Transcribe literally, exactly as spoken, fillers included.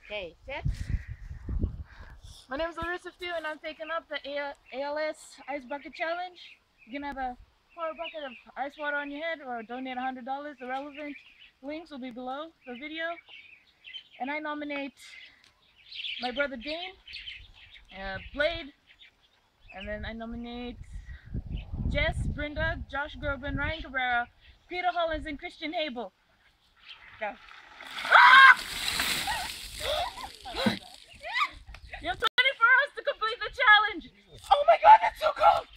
Okay, set. My name is Ryssa and I'm taking up the A L S Ice Bucket Challenge. You can have a pour a bucket of ice water on your head or donate one hundred dollars. The relevant links will be below the video. And I nominate my brother Dayne, uh, Blayde, and then I nominate Jess, Brinda, Josh Groban, Ryan Cabrera, Peter Hollens, and Christian Hebel. Go. You have twenty-four hours to complete the challenge. Oh my god, that's so cold!